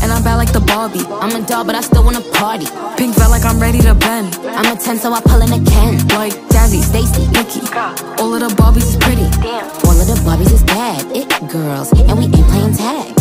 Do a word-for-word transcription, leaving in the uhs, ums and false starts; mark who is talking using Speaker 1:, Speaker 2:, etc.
Speaker 1: and I'm bad like the Barbie. I'm a doll, but I still wanna party. Pink felt like I'm ready to bend. I'm a ten, so I pull in a Ken. Like Jazzy, Stacy, Nikki. All of the Barbies is pretty. All of the Barbies is bad. It girls, and we ain't playing tag.